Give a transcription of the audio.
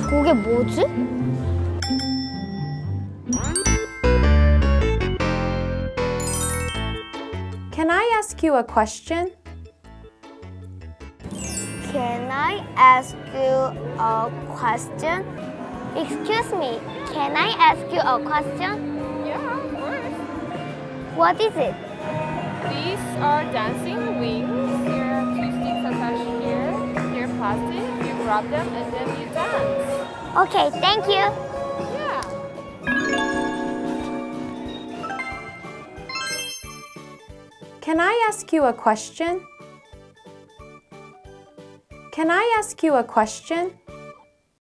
저게 뭐지? Can I ask you a question? Can I ask you a question? Excuse me, can I ask you a question? Yeah, of course. What is it? These are dancing wings. There are 2 sticks attached here. They're plastic. You grab them and then you dance. Okay, thank you. Yeah. Can I ask you a question? Can I ask you a question?